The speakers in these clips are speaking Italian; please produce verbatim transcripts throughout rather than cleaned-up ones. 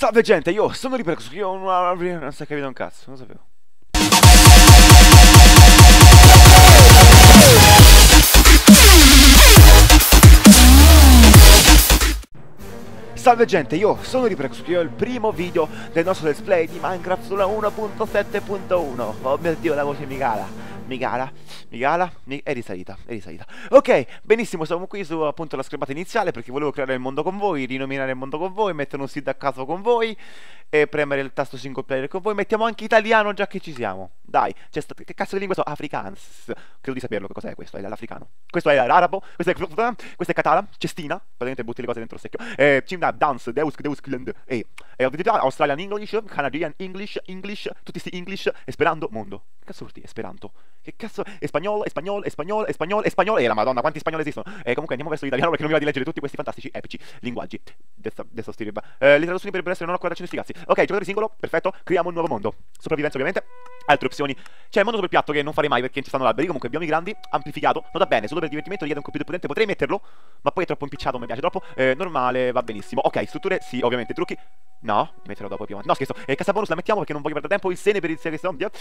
Salve gente, io sono Ripercus, io non non si è capito un cazzo, non lo sapevo. Salve gente, io sono Ripercus, io ho il primo video del nostro let's play di Minecraft sulla uno punto sette punto uno. Oh mio Dio, la voce mi cala. Mi cala, mi cala, mi... è risalita, è risalita. Ok, benissimo, siamo qui su appunto la schermata iniziale perché volevo creare il mondo con voi, rinominare il mondo con voi, mettere un seed a caso con voi e premere il tasto single player con voi. Mettiamo anche italiano già che ci siamo. Dai, c'è sta... che cazzo di lingua sono? Afrikaans. Credo di saperlo che cos'è questo, è l'africano. Questo è l'arabo, questo è questo è catalan, cestina, praticamente butti le cose dentro lo secchio. Eh, Cimna, dance, deus, deus, klend, e e Australian English, Canadian English, English, tutti sti English, Esperanto, mondo. Che cazzo vuol dire Esperanto? Che cazzo? Espagnolo, espagnolo, espagnolo, espagnolo, espagnolo. E la madonna, quanti spagnoli esistono? E comunque andiamo verso l'italiano perché non mi va di leggere tutti questi fantastici, epici linguaggi. Adesso sti roba. Eh, le traduzioni per essere non ho ancora acceso sti cazzi. Ok, giocatore singolo, perfetto. Creiamo un nuovo mondo. Sopravvivenza ovviamente. Altre opzioni. C'è il mondo sul piatto che non farei mai perché ci stanno alberi. Comunque biomi grandi, amplificato. Nota bene, solo per divertimento richiede un computer potente. Potrei metterlo, ma poi è troppo impicciato, mi piace troppo. Eh, normale, va benissimo. Ok, strutture, sì, ovviamente. Trucchi. No, mi metterò dopo più avanti. No, scherzo. E eh, cassa bonus la mettiamo perché non voglio perdere tempo. Il sene per iniziare questo video.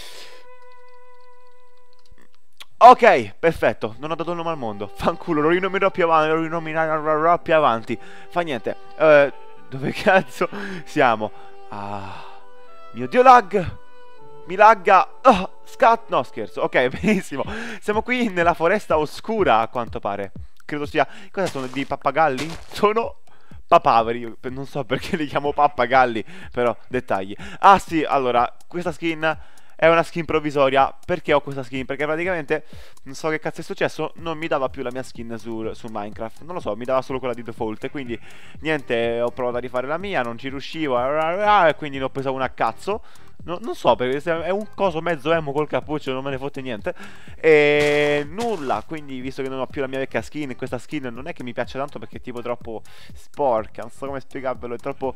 Ok, perfetto, non ho dato il nome al mondo. Fanculo, lo rinominerò più avanti, lo rinominerò più avanti. Fa niente. Eh, dove cazzo siamo? Ah, mio Dio, lag. Mi lagga. Oh, scat. No, scherzo. Ok, benissimo. Siamo qui nella foresta oscura, a quanto pare. Credo sia... Cosa sono? Di pappagalli? Sono... papaveri. Non so perché li chiamo pappagalli, però dettagli. Ah sì, allora, questa skin... è una skin provvisoria. Perché ho questa skin? Perché praticamente non so che cazzo è successo, non mi dava più la mia skin su, su Minecraft. Non lo so, mi dava solo quella di default. E quindi niente, ho provato a rifare la mia, non ci riuscivo. E quindi ne ho presa una a cazzo. No, non so, perché è un coso mezzo emo col cappuccio, non me ne fotte niente. E nulla, quindi visto che non ho più la mia vecchia skin, questa skin non è che mi piace tanto perché è tipo troppo sporca, non so come spiegarvelo, è troppo...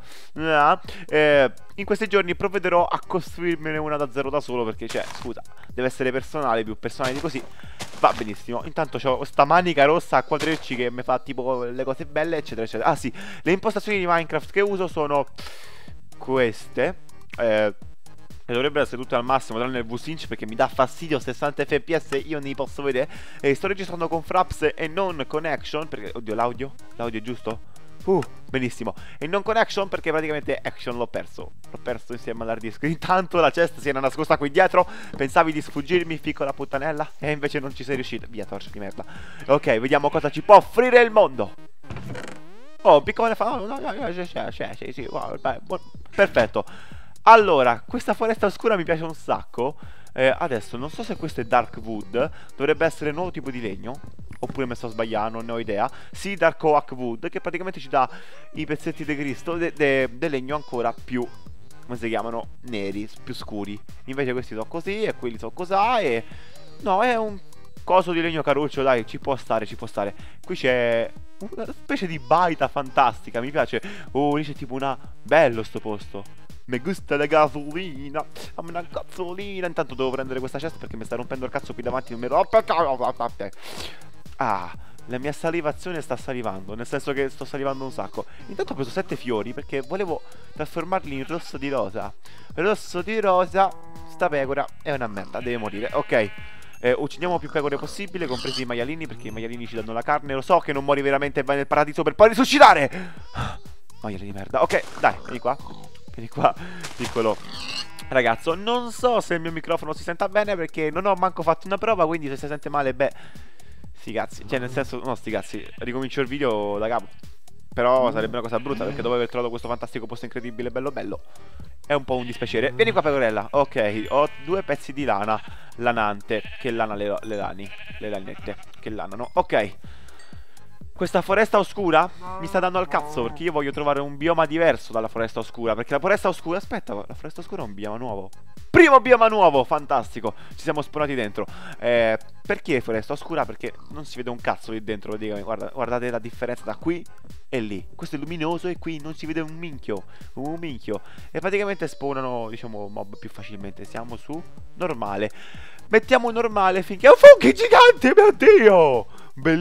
Eh, in questi giorni provvederò a costruirmene una da zero da solo perché, cioè, scusa, deve essere personale, più personale di così. Va benissimo, intanto ho sta manica rossa a quadrecci che mi fa tipo le cose belle, eccetera, eccetera. Ah sì, le impostazioni di Minecraft che uso sono queste. Eh... E dovrebbero essere tutte al massimo, tranne il V-Sync perché mi dà fastidio, sessanta F P S io ne posso vedere. E sto registrando con Fraps e non con Action perché, oddio, l'audio? L'audio è giusto? Uh, benissimo. E non con Action perché praticamente Action l'ho perso. L'ho perso insieme all'hard disk. Intanto la chest si era nascosta qui dietro. Pensavi di sfuggirmi, piccola puttanella? E invece non ci sei riuscito. Via, torcia di merda. Ok, vediamo cosa ci può offrire il mondo. Oh, piccone fa... Oh, no, no, no, sì, sì, sì, sì, wow, perfetto. Allora, questa foresta oscura mi piace un sacco. eh, Adesso non so se questo è Dark Wood. Dovrebbe essere un nuovo tipo di legno. Oppure mi sto sbagliando, non ne ho idea. Sì, Dark Oak Wood, che praticamente ci dà i pezzetti di cristo de, de, de legno ancora più, come si chiamano? Neri, più scuri. Invece questi sono così e quelli sono cosà. E no, è un coso di legno caruccio, dai, ci può stare, ci può stare. Qui c'è una specie di baita fantastica, mi piace. Oh, lì c'è tipo una... bello sto posto. Mi gusta la gasolina, dammi una gasolina. Intanto devo prendere questa cesta perché mi sta rompendo il cazzo qui davanti. Non mi rompe. Ah, la mia salivazione sta salivando, nel senso che sto salivando un sacco. Intanto ho preso sette fiori perché volevo trasformarli in rosso di rosa. Rosso di rosa. Sta pecora è una merda, deve morire. Ok, eh, uccidiamo più pecore possibile, compresi i maialini, perché i maialini ci danno la carne. Lo so che non muori veramente e vai nel paradiso per poi risuscitare. Maiali di merda. Ok, dai, vieni qua. Vieni qua, piccolo ragazzo. Non so se il mio microfono si senta bene perché non ho manco fatto una prova. Quindi se si sente male, beh, sti cazzi. Cioè nel senso, no, sti cazzi, ricomincio il video da capo. Però sarebbe una cosa brutta perché dopo aver trovato questo fantastico posto incredibile, bello bello, è un po' un dispiacere. Vieni qua, pecorella. Ok, ho due pezzi di lana lanante. Che lana le, le lani, le lanette che lanano. Ok, questa foresta oscura mi sta dando al cazzo perché io voglio trovare un bioma diverso dalla foresta oscura. Perché la foresta oscura... Aspetta, la foresta oscura è un bioma nuovo. Primo bioma nuovo, fantastico. Ci siamo spawnati dentro. eh, Perché foresta oscura? Perché non si vede un cazzo lì dentro. Guarda, guardate la differenza da qui e lì. Questo è luminoso e qui non si vede un minchio. Un minchio. E praticamente spawnano, diciamo, mob più facilmente. Siamo su normale. Mettiamo normale finché... Oh, funghi giganti, mio Dio!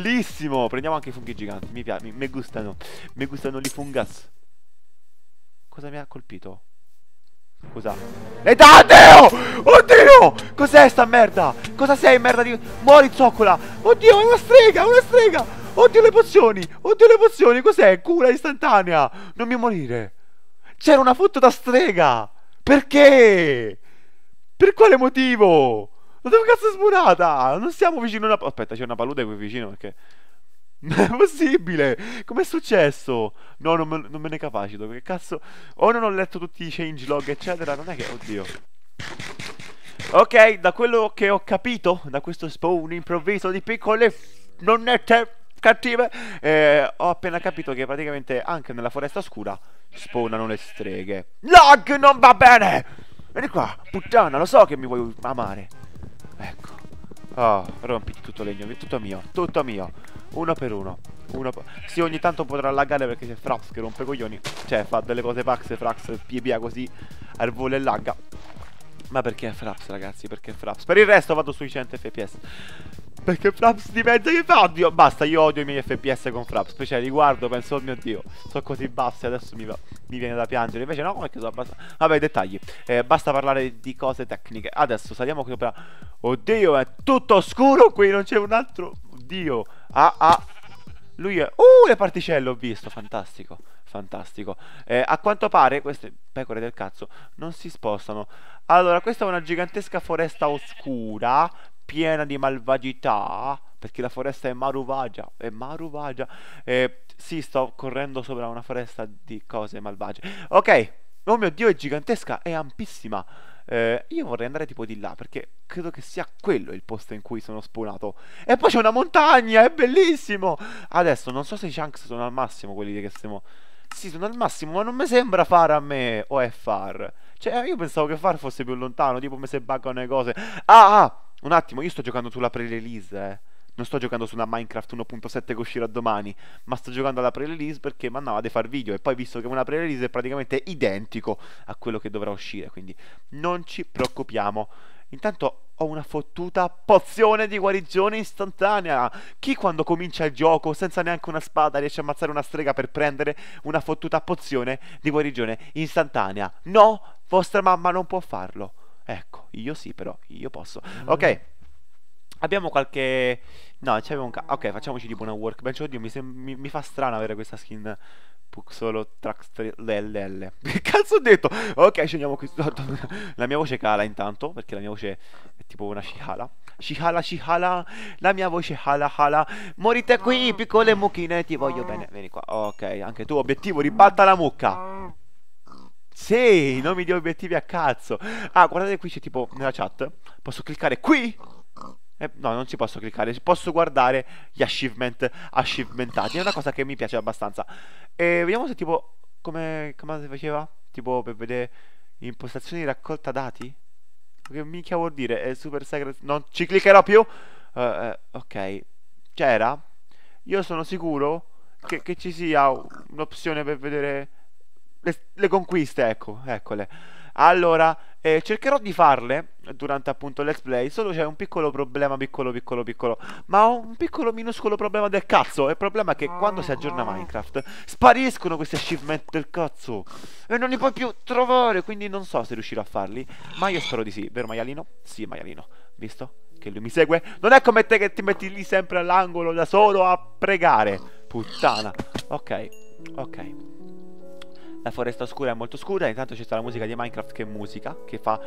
Bellissimo. Prendiamo anche i funghi giganti. Mi piace, mi, mi gustano. Mi gustano i fungas. cosa mi ha colpito? Scusa. E Dadeo! Oddio! Cos'è sta merda? Cosa sei, merda di... Muori, zoccola! Oddio, è una strega, una strega! Oddio, le pozioni! Oddio, le pozioni! Cos'è? Cura istantanea! Non mi morire! C'era una fottuta strega! Perché? Per quale motivo? Ma dove cazzo è spunata? Non siamo vicino a una... Aspetta, c'è una palude qui vicino perché... Non è possibile! Com'è successo? No, non me, non me ne capacito. Che cazzo? O non ho letto tutti i changelog, eccetera. Non è che... Oddio. Ok, da quello che ho capito, da questo spawn improvviso di piccole nonnette cattive, eh, ho appena capito che praticamente anche nella foresta oscura spawnano le streghe. Lag, non va bene! Vieni qua, puttana, lo so che mi vuoi amare. Ecco. Oh, rompiti tutto legno, tutto mio, tutto mio. Uno per uno, uno per... Sì, ogni tanto potrà laggare perché c'è Fraps che rompe coglioni. Cioè, fa delle cose pax, Fraps, via così, al volo e lagga. Ma perché è Fraps, ragazzi, perché è Fraps? Per il resto vado sui cento F P S. Perché Fraps diventa che fa? Oddio, basta, io odio i miei F P S con Fraps. Poi cioè, li guardo, penso, oh mio Dio, sono così bassi, adesso mi, va, mi viene da piangere. Invece no, come che sono abbastanza... Vabbè, dettagli, eh, basta parlare di cose tecniche. Adesso saliamo qui sopra. Oddio, è tutto scuro qui, non c'è un altro... Oddio. Ah, ah. Lui è... Uh, le particelle ho visto, fantastico. Fantastico. eh, A quanto pare queste pecore del cazzo non si spostano. Allora, questa è una gigantesca foresta oscura, piena di malvagità, perché la foresta è maruvagia. È maruvagia. eh, Sì, sto correndo sopra una foresta di cose malvagie. Ok. Oh mio Dio, è gigantesca, è ampissima. eh, Io vorrei andare tipo di là, perché credo che sia quello il posto in cui sono spawnato. E poi c'è una montagna, è bellissimo. Adesso non so se i chunks sono al massimo, quelli che stiamo... Sì, sono al massimo, ma non mi sembra far a me. O è far? Cioè, io pensavo che far fosse più lontano, tipo mi se buggano le cose. Ah, ah, un attimo, io sto giocando sulla pre-release, eh. Non sto giocando su una Minecraft uno punto sette che uscirà domani, ma sto giocando alla pre-release perché mi andava di far video. E poi visto che una pre-release è praticamente identico a quello che dovrà uscire, quindi non ci preoccupiamo. Intanto ho una fottuta pozione di guarigione istantanea. Chi quando comincia il gioco senza neanche una spada riesce a ammazzare una strega per prendere una fottuta pozione di guarigione istantanea? No, vostra mamma non può farlo. Ecco, io sì però, io posso. Ok. Abbiamo qualche... No, c'avevo un ca... Ok, facciamoci tipo una workbench. Oddio, mi, sem... mi, mi fa strano avere questa skin Puxolo Trax L L. Che cazzo ho detto? Ok, scendiamo qui sotto. La mia voce cala intanto, perché la mia voce è tipo una Shihala. Shihala, Shihala, la mia voce hala hala. Morite qui, piccole mucchine, ti voglio bene. Vieni qua. Ok, anche tu, obiettivo, ribalta la mucca. Sì, nomi di obiettivi a cazzo. Ah, guardate qui c'è tipo nella chat. Posso cliccare qui? Eh, no, non ci posso cliccare, posso guardare gli achievement achievementati. È una cosa che mi piace abbastanza. E vediamo se tipo come, come si faceva? Tipo per vedere impostazioni di raccolta dati. Che minchia vuol dire? È super secret. Non ci cliccherò più. uh, uh, Ok. C'era? Io sono sicuro che, che ci sia un'opzione per vedere le, le conquiste. Ecco, eccole. Allora, eh, cercherò di farle durante appunto il let's play. Solo c'è un piccolo problema, piccolo piccolo piccolo, ma ho un piccolo minuscolo problema del cazzo. Il problema è che quando si aggiorna Minecraft spariscono questi achievement del cazzo e non li puoi più trovare. Quindi non so se riuscirò a farli, ma io spero di sì. Vero maialino? Sì, maialino. Visto? Che lui mi segue. Non è come te che ti metti lì sempre all'angolo da solo a pregare. Puttana. Ok, ok. La foresta oscura è molto scura. Intanto c'è sta la musica di Minecraft. Che musica che fa.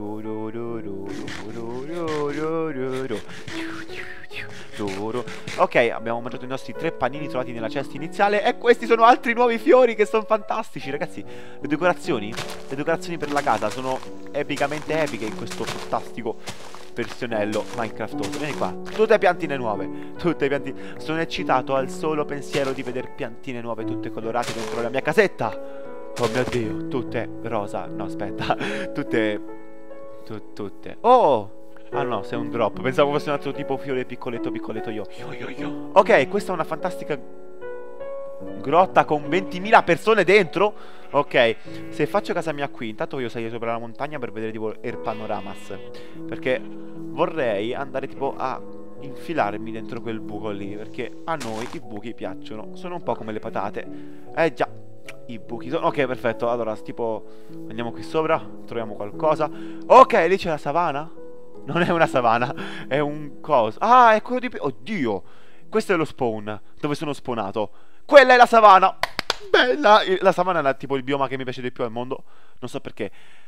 Ok, abbiamo mangiato i nostri tre panini trovati nella cesta iniziale. E questi sono altri nuovi fiori che sono fantastici, ragazzi. Le decorazioni Le decorazioni per la casa sono epicamente epiche in questo fantastico versionello Minecraftoso. Vieni qua, tutte piantine nuove. Tutte piantine. Sono eccitato al solo pensiero di vedere piantine nuove tutte colorate dentro la mia casetta. Oh mio Dio, tutte rosa. No, aspetta. Tutte tu, Tutte Oh! Ah no, sei un drop. Pensavo fosse un altro tipo fiore piccoletto piccoletto io. Yo, yo, yo. Ok, questa è una fantastica grotta con ventimila persone dentro. Ok, se faccio casa mia qui, intanto voglio salire sopra la montagna per vedere tipo il panoramas, perché vorrei andare tipo a infilarmi dentro quel buco lì, perché a noi i buchi piacciono. Sono un po' come le patate. Eh già, i buchi sono... Ok, perfetto. Allora, tipo, andiamo qui sopra, troviamo qualcosa. Ok, lì c'è la savana. Non è una savana, è un coso. Ah, è quello di... Oddio, questo è lo spawn, dove sono spawnato. Quella è la savana. Bella. La savana è tipo il bioma che mi piace di più al mondo. Non so perché.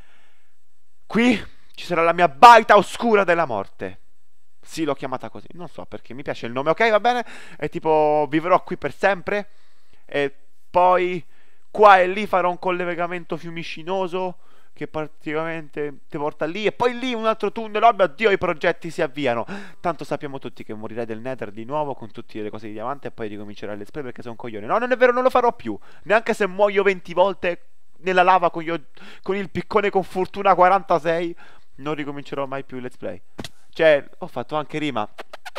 Qui ci sarà la mia baita oscura della morte. Sì, l'ho chiamata così. Non so perché, mi piace il nome. Ok, va bene. E tipo, vivrò qui per sempre. E poi qua e lì farò un collegamento fiumicinoso che praticamente ti porta lì. E poi lì un altro tunnel. Oh mio Dio, i progetti si avviano. Tanto sappiamo tutti che morirei del Nether di nuovo con tutte le cose di diamante. E poi ricomincerai let's play perché sei un coglione. No, non è vero, non lo farò più. Neanche se muoio venti volte nella lava con, io, con il piccone con fortuna quarantasei. Non ricomincerò mai più il let's play. Cioè, ho fatto anche rima.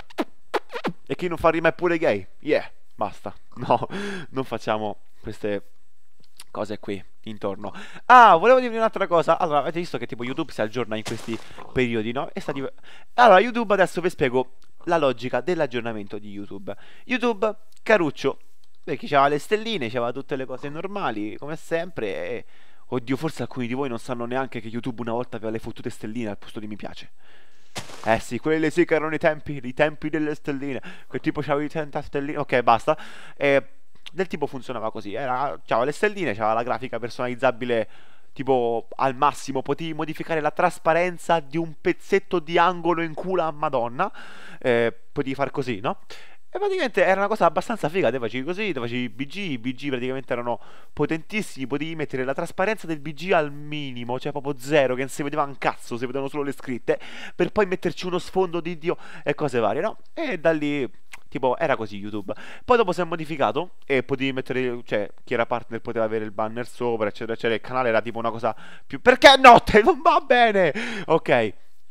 E chi non fa rima è pure gay. Yeah, basta. No, non facciamo queste cose qui intorno. Ah, volevo dirvi un'altra cosa. Allora, avete visto che tipo YouTube si aggiorna in questi periodi, no? E sta div- allora, YouTube, adesso vi spiego la logica dell'aggiornamento di YouTube. YouTube, caruccio, perché c'aveva le stelline, c'aveva tutte le cose normali, come sempre. E... oddio, forse alcuni di voi non sanno neanche che YouTube una volta aveva le fottute stelline al posto di mi piace. Eh sì, quelli sì che erano i tempi, i tempi delle stelline. Quel tipo c'aveva i trenta stelline. Ok, basta. E del tipo funzionava così. Era, c'aveva le stelline, c'aveva la grafica personalizzabile. Tipo al massimo potevi modificare la trasparenza di un pezzetto di angolo in culo a Madonna. Eh, potevi far così, no? E praticamente era una cosa abbastanza figa. Te facevi così, te facevi B G. I B G praticamente erano potentissimi. Potevi mettere la trasparenza del B G al minimo, cioè proprio zero, che non si vedeva un cazzo, si vedevano solo le scritte. Per poi metterci uno sfondo di Dio e cose varie, no? E da lì, tipo, era così YouTube. Poi dopo si è modificato e potevi mettere, cioè, chi era partner poteva avere il banner sopra, eccetera, eccetera. Il canale era tipo una cosa più... Perché notte? Non va bene! Ok.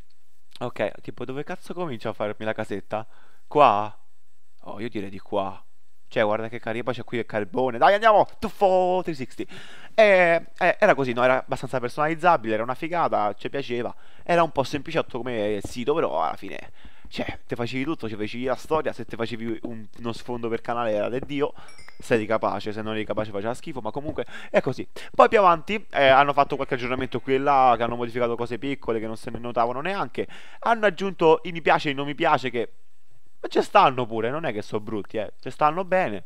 Ok, tipo, dove cazzo comincio a farmi la casetta? Qua? Oh, io direi di qua. Cioè, guarda che carino. Poi c'è qui il carbone. Dai, andiamo! Tuffo trecentosessanta. E, eh, era così, no? Era abbastanza personalizzabile. Era una figata. Ci piaceva. Era un po' semplicetto come sito, però alla fine... cioè, te facevi tutto. Ci facevi la storia. Se te facevi un- uno sfondo per canale era del Dio. Se eri capace. Se non eri capace faceva schifo. Ma comunque è così. Poi più avanti eh, hanno fatto qualche aggiornamento qui e là. Che hanno modificato cose piccole che non se ne notavano neanche. Hanno aggiunto i mi piace e i non mi piace che... ma ci stanno pure, non è che sono brutti, eh. Ci stanno bene.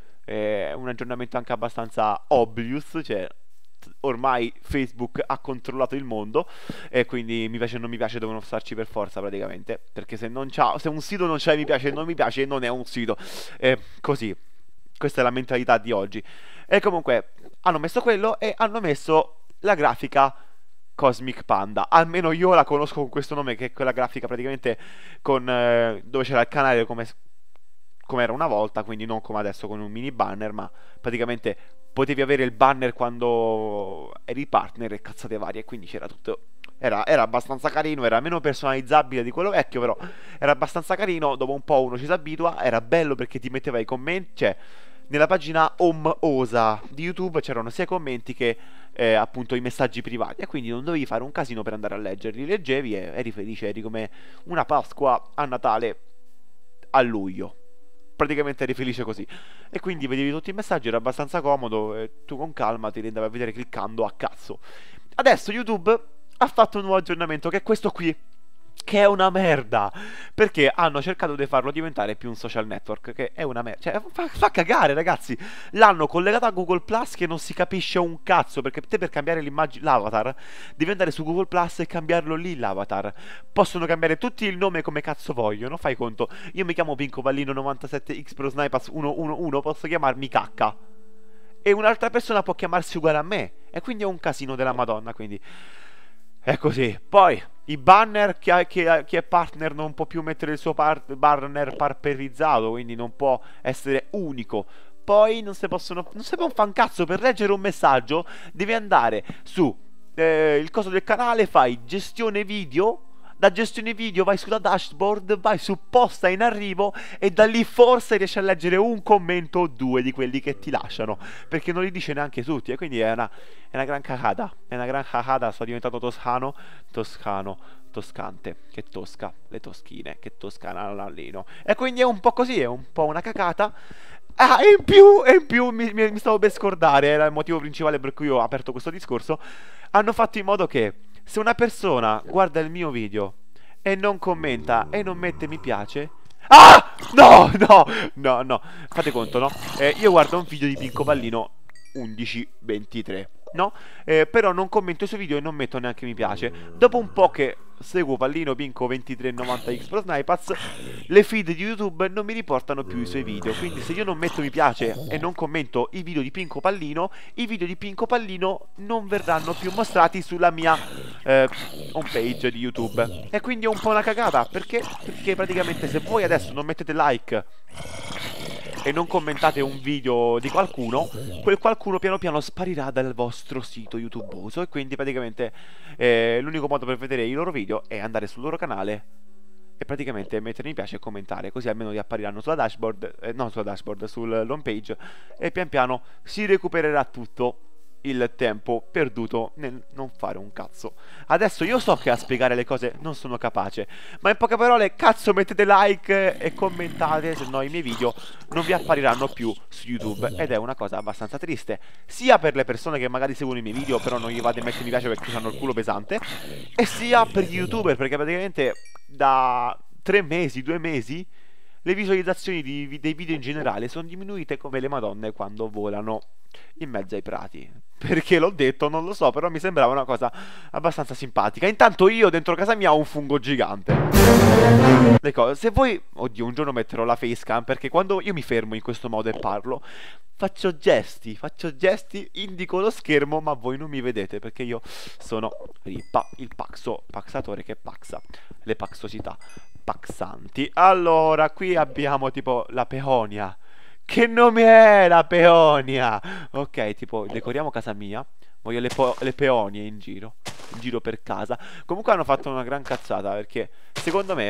È un aggiornamento anche abbastanza obvious, cioè ormai Facebook ha controllato il mondo e quindi mi piace e non mi piace devono starci per forza praticamente, perché se non c'ha, se un sito non c'ha mi piace e non mi piace non è un sito. È così. Questa è la mentalità di oggi. E comunque hanno messo quello e hanno messo la grafica Cosmic Panda. Almeno io la conosco con questo nome, che è quella grafica praticamente con eh, dove c'era il canale come, come era una volta, quindi non come adesso con un mini banner, ma praticamente potevi avere il banner quando eri partner e cazzate varie, e quindi c'era tutto. Era, era abbastanza carino, era meno personalizzabile di quello vecchio, però era abbastanza carino. Dopo un po' uno ci si abitua. Era bello perché ti metteva i commenti, cioè nella pagina Home Osa di YouTube c'erano sia i commenti che eh, appunto i messaggi privati, e quindi non dovevi fare un casino per andare a leggerli. Leggevi e eri felice, eri come una Pasqua a Natale a luglio. Praticamente eri felice così. E quindi vedevi tutti i messaggi, era abbastanza comodo e tu con calma ti li andavi a vedere cliccando a cazzo. Adesso YouTube ha fatto un nuovo aggiornamento, che è questo qui, che è una merda, perché hanno cercato di farlo diventare più un social network, che è una merda, cioè fa, fa cagare ragazzi. L'hanno collegato a Google Plus, che non si capisce un cazzo, perché te per cambiare l'immagine, l'avatar, devi andare su Google Plus e cambiarlo lì l'avatar. Possono cambiare tutti il nome come cazzo vogliono, fai conto, io mi chiamo Pinco Pallino novantasette X Pro Snipers centouno, posso chiamarmi Cacca e un'altra persona può chiamarsi uguale a me, e quindi è un casino della Madonna, quindi è così. Poi i banner, chi, ha- chi ha- chi è partner non può più mettere il suo par- banner parperizzato, quindi non può essere unico. Poi non si possono, non si può fare un cazzo. Per leggere un messaggio devi andare su eh, il coso del canale, fai gestione video. Da gestione video vai sulla dashboard, vai su posta in arrivo e da lì forse riesci a leggere un commento o due di quelli che ti lasciano, perché non li dice neanche tutti, e quindi è una, è una gran cagata. È una gran cagata. Sto diventato toscano, toscano, toscante, che tosca, le toschine, che toscana l'allino. E quindi è un po' così, è un po' una cacata. Ah, e in più, e in più mi, mi- mi stavo per scordare, era il motivo principale per cui ho aperto questo discorso. Hanno fatto in modo che se una persona guarda il mio video e non commenta e non mette mi piace. Ah! No, no, no, no. Fate conto, no? Eh, io guardo un video di Pinco Pallino undici ventitré, no? Eh, però non commento i suoi video e non metto neanche mi piace. Dopo un po' che seguo Pallino Pinco ventitré novanta X Pro Snipers, le feed di YouTube non mi riportano più i suoi video. Quindi se io non metto mi piace e non commento i video di Pinco Pallino, i video di Pinco Pallino non verranno più mostrati sulla mia eh, homepage di YouTube. E quindi è un po' una cagata. Perché? Perché praticamente se voi adesso non mettete like e non commentate un video di qualcuno, quel qualcuno piano piano sparirà dal vostro sito YouTubeoso. E quindi praticamente eh, l'unico modo per vedere i loro video è andare sul loro canale e praticamente mettere mi piace e commentare, così almeno vi appariranno sulla dashboard, eh, non sulla dashboard, sull'home page, e pian piano si recupererà tutto il tempo perduto nel non fare un cazzo. Adesso io so che a spiegare le cose non sono capace, ma in poche parole, cazzo, mettete like e commentate, se no i miei video non vi appariranno più su YouTube, ed è una cosa abbastanza triste, sia per le persone che magari seguono i miei video però non gli vado a mettere mi piace perché hanno il culo pesante, e sia per gli YouTuber, perché praticamente da tre mesi, due mesi le visualizzazioni di, dei video in generale sono diminuite come le madonne quando volano in mezzo ai prati. Perché l'ho detto, non lo so, però mi sembrava una cosa abbastanza simpatica. Intanto io dentro casa mia ho un fungo gigante. Le cose, se voi, oddio, un giorno metterò la facecam, perché quando io mi fermo in questo modo e parlo, faccio gesti, faccio gesti, indico lo schermo, ma voi non mi vedete perché io sono il, pa il paxo, paxatore che paxa le paxosità paxanti. Allora, qui abbiamo tipo la peonia. Che nome è la peonia? Ok, tipo, decoriamo casa mia. Voglio le, le peonie in giro, in giro per casa. Comunque hanno fatto una gran cazzata, perché secondo me,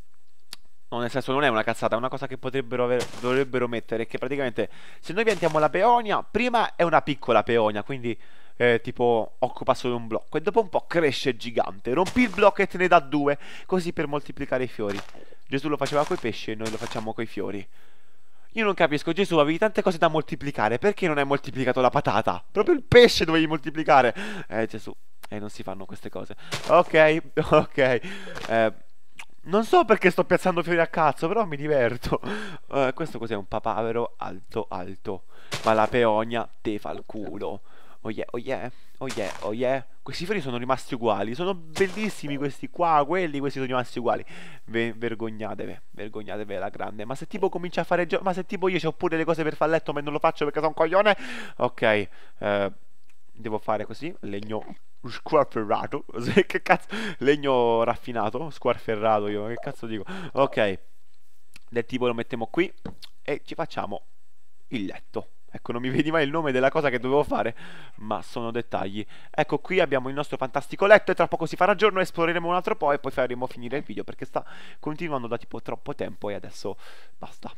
no, nel senso non è una cazzata, è una cosa che potrebbero aver, dovrebbero mettere, che praticamente se noi piantiamo la peonia, prima è una piccola peonia, quindi eh, tipo occupa solo un blocco, e dopo un po' cresce gigante. Rompi il blocco e te ne dà due, così per moltiplicare i fiori. Gesù lo faceva coi pesci e noi lo facciamo coi fiori. Io non capisco, Gesù, avevi tante cose da moltiplicare, perché non hai moltiplicato la patata? Proprio il pesce dovevi moltiplicare. Eh, Gesù, eh, non si fanno queste cose. Ok, ok. Eh, non so perché sto piazzando fiori a cazzo, però mi diverto. Eh, questo cos'è? Un papavero alto, alto. Ma la peonia te fa il culo. Oh yeah, oh yeah, oh yeah, oh yeah. Questi fiori sono rimasti uguali. Sono bellissimi questi qua, quelli, questi sono rimasti uguali. Ve vergognatevi, vergognatevi alla grande. Ma se tipo comincia a fare gioco, ma se tipo io c'ho pure le cose per far letto ma non lo faccio perché sono un coglione. Ok, eh, devo fare così. Legno squarferrato. Che cazzo? Legno raffinato, squarferrato io, che cazzo dico? Ok, del tipo lo mettiamo qui e ci facciamo il letto. Ecco, non mi veniva il nome della cosa che dovevo fare, ma sono dettagli. Ecco, qui abbiamo il nostro fantastico letto e tra poco si farà giorno, esploreremo un altro po' e poi faremo finire il video perché sta continuando da tipo troppo tempo e adesso basta.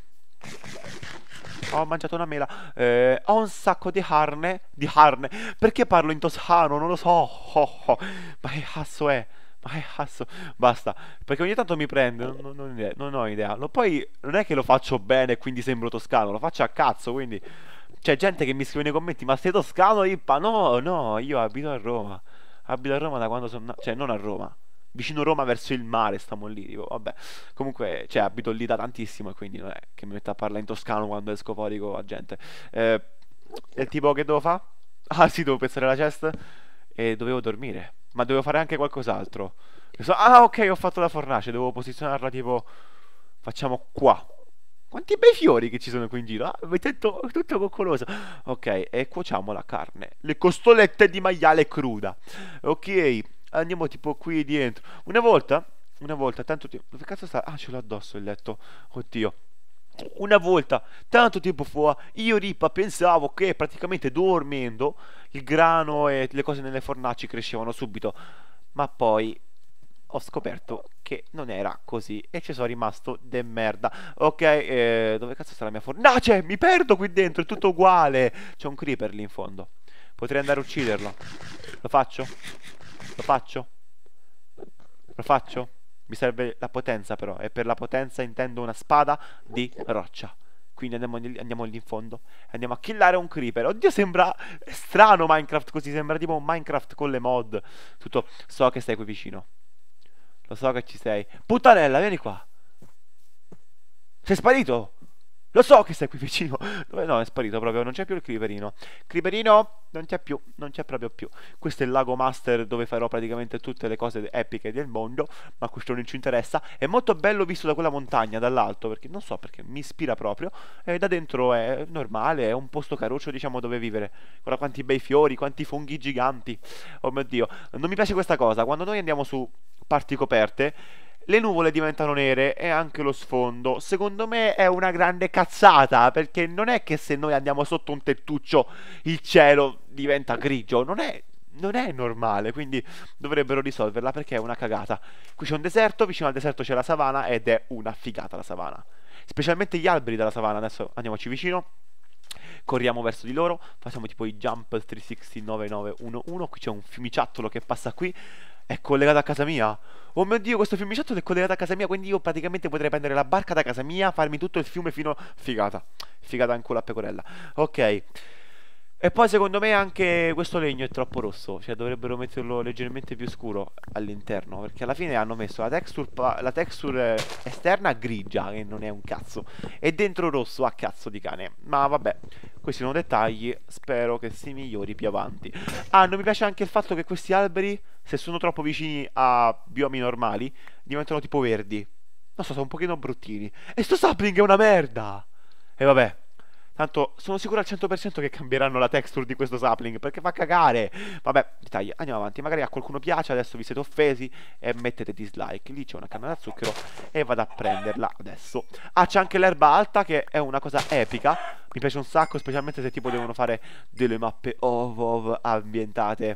Ho mangiato una mela. Eh, ho un sacco di carne. Di carne. Perché parlo in toscano? Non lo so. Oh, oh. Ma che cazzo è? Ma che cazzo? Basta. Perché ogni tanto mi prende. Non, non, non, idea, non ho idea. Lo, poi non è che lo faccio bene e quindi sembro toscano. Lo faccio a cazzo. Quindi c'è gente che mi scrive nei commenti: ma sei toscano, Ippa? No, no. Io abito a Roma. Abito a Roma da quando sono nato. Cioè, non a Roma. Vicino Roma, verso il mare, stiamo lì, tipo, vabbè. Comunque, cioè, abito lì da tantissimo e quindi non è che mi metto a parlare in toscano quando esco fuori con la gente. Eh, è tipo che devo fare? Ah sì, devo pensare alla chest e dovevo dormire. Ma dovevo fare anche qualcos'altro. So, ah ok, ho fatto la fornace, devo posizionarla tipo... Facciamo qua. Quanti bei fiori che ci sono qui in giro. Ah, tutto, tutto coccoloso. Ok, e cuociamo la carne. Le costolette di maiale cruda. Ok. Andiamo tipo qui dentro. Una volta, una volta, tanto tempo. Dove cazzo sta? Ah, ce l'ho addosso il letto. Oddio. Una volta, tanto tempo fa, io Rippa pensavo che praticamente dormendo il grano e le cose nelle fornaci crescevano subito. Ma poi ho scoperto che non era così e ci sono rimasto de merda. Ok, eh, dove cazzo sta la mia fornace? Mi perdo qui dentro, è tutto uguale. C'è un creeper lì in fondo. Potrei andare a ucciderlo. Lo faccio? Lo faccio? Lo faccio? Mi serve la potenza però, e per la potenza intendo una spada di roccia. Quindi andiamo lì, andiamo lì in fondo. Andiamo a killare un creeper. Oddio, sembra strano Minecraft così. Sembra tipo un Minecraft con le mod. Tutto. So che stai qui vicino. Lo so che ci sei. Puttanella, vieni qua. Sei sparito? Lo so che stai qui vicino. Dove no, è sparito proprio. Non c'è più il creeperino. Creeperino, non c'è più. Non c'è proprio più. Questo è il lago master dove farò praticamente tutte le cose epiche del mondo. Ma questo non ci interessa. È molto bello visto da quella montagna, dall'alto. Perché non so perché mi ispira proprio. E da dentro è normale. È un posto caruccio, diciamo, dove vivere. Guarda quanti bei fiori, quanti funghi giganti. Oh mio Dio. Non mi piace questa cosa. Quando noi andiamo su parti coperte, le nuvole diventano nere e anche lo sfondo. Secondo me è una grande cazzata, perché non è che se noi andiamo sotto un tettuccio il cielo diventa grigio. Non è, non è normale, quindi dovrebbero risolverla perché è una cagata. Qui c'è un deserto, vicino al deserto c'è la savana ed è una figata la savana. Specialmente gli alberi della savana. Adesso andiamoci vicino. Corriamo verso di loro, facciamo tipo i jump trecentosessanta nove nove uno uno. Qui c'è un fiumiciattolo che passa qui. È collegato a casa mia. Oh mio Dio, questo fiumiciattolo è collegato a casa mia. Quindi io praticamente potrei prendere la barca da casa mia, farmi tutto il fiume fino... Figata. Figata in culo a pecorella. Ok. E poi secondo me anche questo legno è troppo rosso. Cioè dovrebbero metterlo leggermente più scuro all'interno, perché alla fine hanno messo la texture, la texture esterna grigia, che non è un cazzo, e dentro rosso a cazzo di cane. Ma vabbè, questi sono dettagli. Spero che si migliori più avanti. Ah, non mi piace anche il fatto che questi alberi, se sono troppo vicini a biomi normali, diventano tipo verdi. Non so, sono un pochino bruttini. E sto sapling è una merda. E vabbè, tanto sono sicuro al cento per cento che cambieranno la texture di questo sapling, perché fa cagare. Vabbè, dettagli, andiamo avanti. Magari a qualcuno piace, adesso vi siete offesi e mettete dislike. Lì c'è una canna da zucchero e vado a prenderla adesso. Ah, c'è anche l'erba alta, che è una cosa epica. Mi piace un sacco, specialmente se tipo devono fare delle mappe ov-ov ambientate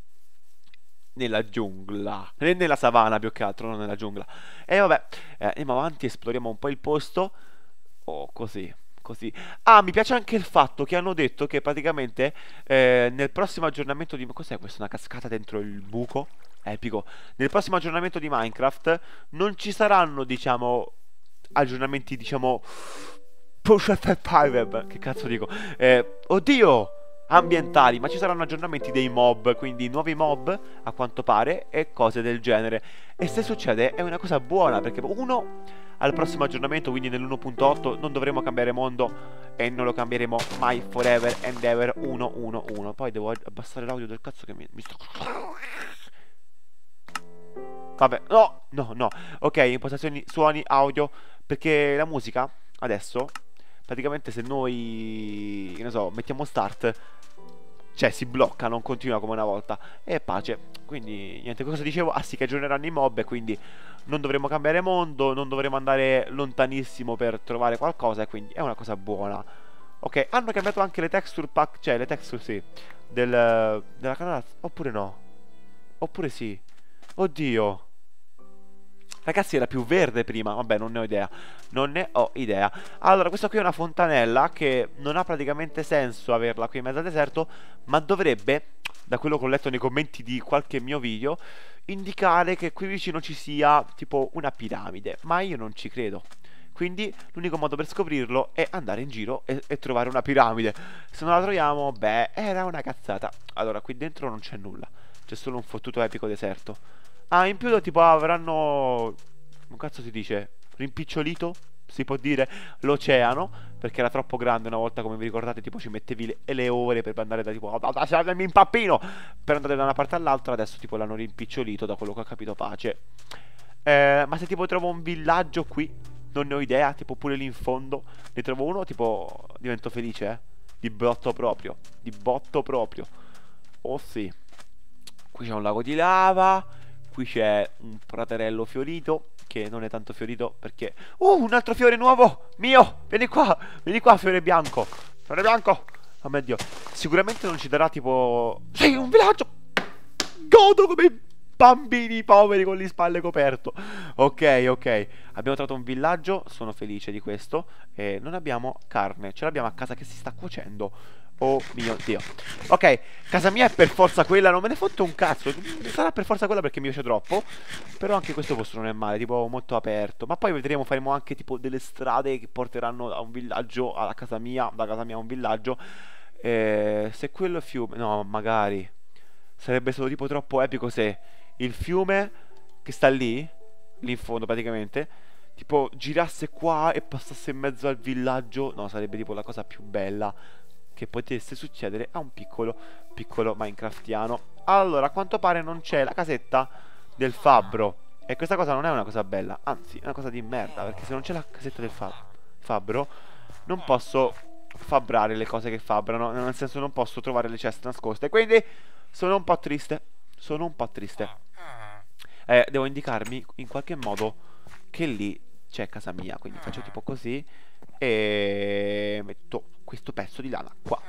nella giungla, nella savana più che altro, non nella giungla. E vabbè, eh, andiamo avanti, esploriamo un po' il posto. Oh, così, così. Ah, mi piace anche il fatto che hanno detto che praticamente eh, nel prossimo aggiornamento di... Cos'è questo? Una cascata dentro il buco? Epico. Nel prossimo aggiornamento di Minecraft non ci saranno, diciamo, aggiornamenti, diciamo... Che cazzo dico? Eh, oddio! Ambientali, ma ci saranno aggiornamenti dei mob, quindi nuovi mob a quanto pare e cose del genere. E se succede è una cosa buona, perché uno, al prossimo aggiornamento, quindi nell'uno punto otto, non dovremo cambiare mondo e non lo cambieremo mai forever and ever uno uno uno. Poi devo abbassare l'audio del cazzo che mi, mi sto... Vabbè, no, no, no. Ok, impostazioni, suoni, audio, perché la musica adesso praticamente se noi, che ne so, mettiamo start, cioè si blocca, non continua come una volta. E pace. Quindi niente, cosa dicevo? Ah sì, che aggiorneranno i mob e quindi non dovremo cambiare mondo, non dovremo andare lontanissimo per trovare qualcosa, e quindi è una cosa buona. Ok, hanno cambiato anche le texture pack, cioè le texture sì, del, della canale, oppure no? Oppure sì. Oddio. Ragazzi, era più verde prima. Vabbè, non ne ho idea. Non ne ho idea. Allora, questa qui è una fontanella che non ha praticamente senso averla qui in mezzo al deserto, ma dovrebbe, da quello che ho letto nei commenti di qualche mio video, indicare che qui vicino ci sia tipo una piramide. Ma io non ci credo. Quindi l'unico modo per scoprirlo è andare in giro e, e trovare una piramide. Se non la troviamo, beh, era una cazzata. Allora, qui dentro non c'è nulla. C'è solo un fottuto epico deserto. Ah, in più tipo avranno... Un cazzo si dice? Rimpicciolito? Si può dire? L'oceano, perché era troppo grande una volta, come vi ricordate, tipo ci mettevi le, le ore per andare da tipo... Mi impappino! Per andare da una parte all'altra, adesso tipo l'hanno rimpicciolito, da quello che ho capito, pace. Eh, ma se tipo trovo un villaggio qui, non ne ho idea, tipo pure lì in fondo, ne trovo uno, tipo divento felice, eh? Di botto proprio, di botto proprio. Oh sì. Qui c'è un lago di lava. Qui c'è un praterello fiorito, che non è tanto fiorito perché... Uh, un altro fiore nuovo! Mio! Vieni qua! Vieni qua, fiore bianco! Fiore bianco! Oh mio Dio! Sicuramente non ci darà tipo... Sì, un villaggio! Godo come i bambini poveri con le spalle coperto. Ok, ok. Abbiamo trovato un villaggio, sono felice di questo. E non abbiamo carne, ce l'abbiamo a casa che si sta cuocendo. Oh mio Dio. Ok, casa mia è per forza quella, non me ne fotte un cazzo. Sarà per forza quella perché mi piace troppo. Però anche questo posto non è male, tipo molto aperto. Ma poi vedremo, faremo anche tipo delle strade che porteranno a un villaggio, alla casa mia, da casa mia a un villaggio. Eh, se quello è fiume, no, magari. Sarebbe stato tipo troppo epico se il fiume che sta lì, lì in fondo praticamente, tipo girasse qua e passasse in mezzo al villaggio. No, sarebbe tipo la cosa più bella che potesse succedere a un piccolo, piccolo Minecraftiano. Allora, a quanto pare non c'è la casetta del fabbro. E questa cosa non è una cosa bella, anzi, è una cosa di merda. Perché se non c'è la casetta del fa fabbro, non posso fabbrare le cose che fabbrano. Nel senso, non posso trovare le ceste nascoste. Quindi, sono un po' triste. Sono un po' triste. Eh, devo indicarmi in qualche modo che lì c'è casa mia. Quindi faccio tipo così e metto questo pezzo di lana qua.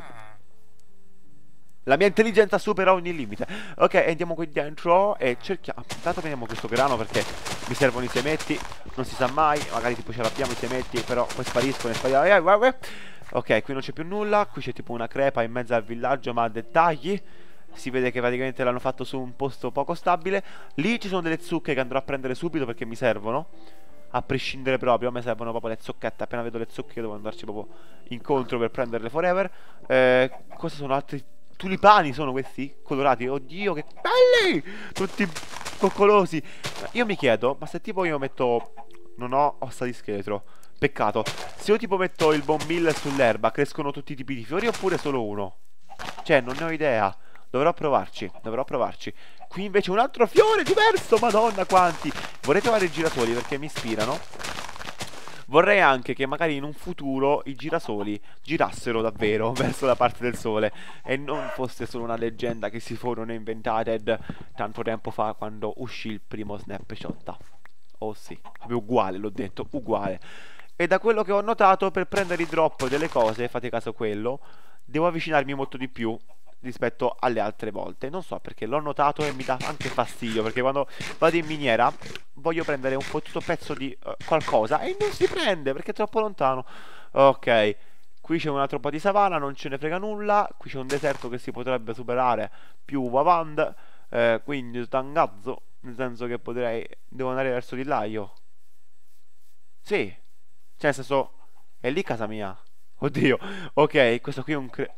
La mia intelligenza supera ogni limite. Ok, andiamo qui dentro e cerchiamo. Intanto prendiamo questo grano perché mi servono i semetti. Non si sa mai, magari tipo ce l'abbiamo i semetti, però poi spariscono e spariscono. Ok, qui non c'è più nulla. Qui c'è tipo una crepa in mezzo al villaggio, ma a dettagli. Si vede che praticamente l'hanno fatto su un posto poco stabile. Lì ci sono delle zucche che andrò a prendere subito perché mi servono. A prescindere proprio, a me servono proprio le zucchette. Appena vedo le zucche devo andarci proprio incontro per prenderle forever. Eh, cosa sono altri tulipani? Sono questi colorati? Oddio che belli! Tutti coccolosi. Io mi chiedo, ma se tipo io metto... Non ho ossa di scheletro. Peccato. Se io tipo metto il bombil sull'erba, crescono tutti i tipi di fiori oppure solo uno? Cioè, non ne ho idea. Dovrò provarci, dovrò provarci. Qui invece un altro fiore diverso, madonna quanti. Vorrei trovare i girasoli perché mi ispirano. Vorrei anche che magari in un futuro i girasoli girassero davvero verso la parte del sole e non fosse solo una leggenda che si furono inventate tanto tempo fa quando uscì il primo Snapshot. Oh sì, proprio uguale, l'ho detto, uguale. E da quello che ho notato, per prendere i drop delle cose, fate caso a quello, devo avvicinarmi molto di più rispetto alle altre volte. Non so perché l'ho notato e mi dà anche fastidio, perché quando vado in miniera voglio prendere un fottuto pezzo di uh, qualcosa e non si prende perché è troppo lontano. Ok, qui c'è un altro po' di savana, non ce ne frega nulla. Qui c'è un deserto che si potrebbe superare più avanti, eh, quindi stangazzo, nel senso che potrei... devo andare verso di là io. Sì, cioè nel senso, è lì casa mia. Oddio, ok, questo qui è un cre...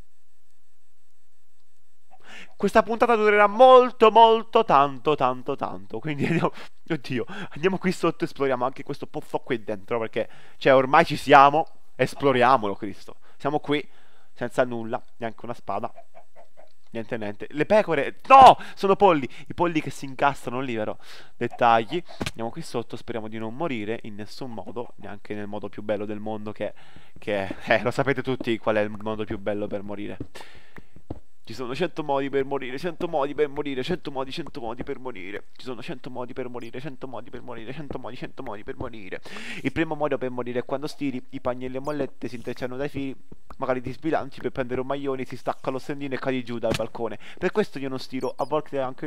Questa puntata durerà molto molto tanto tanto tanto. Quindi andiamo... Oddio, andiamo qui sotto, esploriamo anche questo posto qui dentro. Perché, cioè, ormai ci siamo. Esploriamolo, Cristo. Siamo qui, senza nulla, neanche una spada. Niente, niente. Le pecore, no! Sono polli. I polli che si incastrano lì, vero? Dettagli. Andiamo qui sotto, speriamo di non morire in nessun modo. Neanche nel modo più bello del mondo che... che eh, lo sapete tutti qual è il modo più bello per morire. Ci sono cento modi per morire, cento modi per morire, cento modi, cento modi per morire. Ci sono cento modi per morire, cento modi per morire, cento modi, cento modi per morire. Il primo modo per morire è quando stiri, i pannelli e mollette si intrecciano dai fili, magari ti sbilanci per prendere un maglione, si stacca lo stendino e cadi giù dal balcone. Per questo io non stiro, a volte anche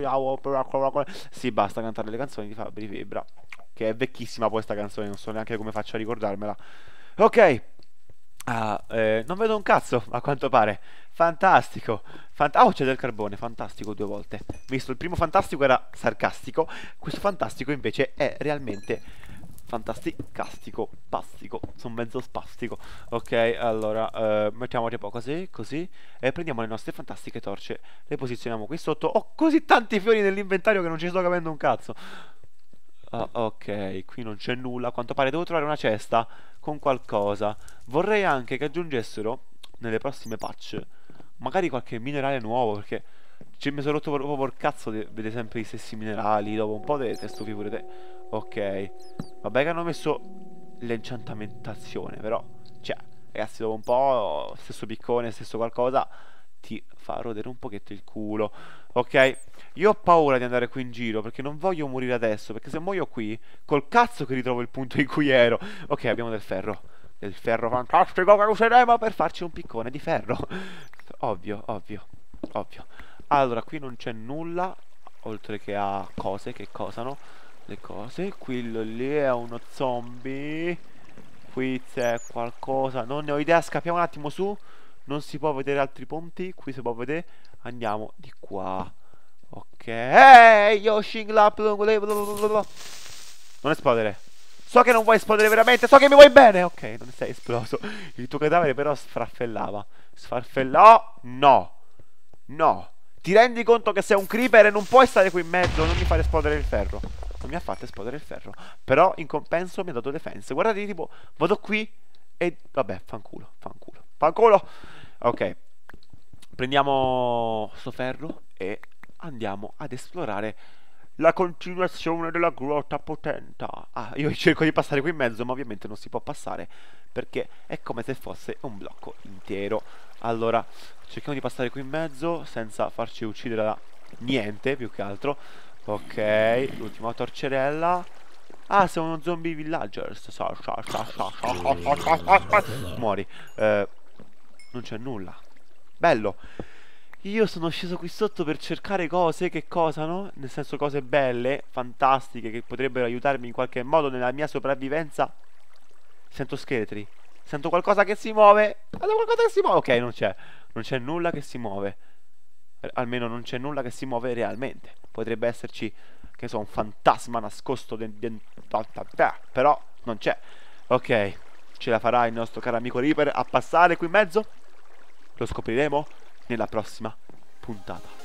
sì, basta cantare le canzoni di Fabri Fibra, che è vecchissima poi sta canzone, non so neanche come faccio a ricordarmela. Ok. Ah, eh, non vedo un cazzo, a quanto pare. Fantastico. Fant oh, c'è del carbone, fantastico due volte. Visto, il primo fantastico era sarcastico, questo fantastico invece è realmente fantasticastico, pastico, sono mezzo spastico. Ok, allora, eh, mettiamo tipo così, così, e prendiamo le nostre fantastiche torce, le posizioniamo qui sotto. Ho così tanti fiori nell'inventario che non ci sto capendo un cazzo. Ah, ok, qui non c'è nulla. A quanto pare devo trovare una cesta con qualcosa. Vorrei anche che aggiungessero nelle prossime patch magari qualche minerale nuovo, perché ci mi sono rotto proprio il cazzo di vedere sempre i stessi minerali. Dopo un po' te stufi pure te. Ok, vabbè che hanno messo l'enchantamentazione, però cioè ragazzi, dopo un po' stesso piccone, stesso qualcosa ti fa rodere un pochetto il culo. Ok, io ho paura di andare qui in giro perché non voglio morire adesso, perché se muoio qui col cazzo che ritrovo il punto in cui ero. Ok, abbiamo del ferro, del ferro fantastico che useremo per farci un piccone di ferro. Ovvio, ovvio, ovvio. Allora, qui non c'è nulla oltre che a cose che cosano. Le cose, quello lì è uno zombie. Qui c'è qualcosa, non ne ho idea, scappiamo un attimo su. Non si può vedere altri ponti. Qui si può vedere. Andiamo di qua. Ok. Ehi, Yoshi, non esplodere. So che non vuoi esplodere veramente. So che mi vuoi bene. Ok, non sei esploso. Il tuo cadavere però sfarfellava. Sfarfellò. No. No. Ti rendi conto che sei un creeper e non puoi stare qui in mezzo. Non mi fare esplodere il ferro. Non mi ha fatto esplodere il ferro. Però in compenso mi ha dato defense. Guardate, tipo, vado qui e... Vabbè, fanculo, fanculo, fanculo. Ok. Prendiamo sto ferro e andiamo ad esplorare la continuazione della grotta potenta. Ah, io cerco di passare qui in mezzo, ma ovviamente non si può passare perché è come se fosse un blocco intero. Allora, cerchiamo di passare qui in mezzo senza farci uccidere da niente, più che altro. Ok, l'ultima torcerella. Ah, siamo uno zombie villagers. Muori. Eh, non c'è nulla. Bello. Io sono sceso qui sotto per cercare cose che cosano, nel senso cose belle, fantastiche, che potrebbero aiutarmi in qualche modo nella mia sopravvivenza. Sento scheletri. Sento qualcosa che si muove. Sento qualcosa che si muove. Ok, non c'è. Non c'è nulla che si muove. Almeno non c'è nulla che si muove realmente. Potrebbe esserci, che so, un fantasma nascosto dentro. Però non c'è. Ok, ce la farà il nostro caro amico Reaper a passare qui in mezzo? Lo scopriremo nella prossima puntata.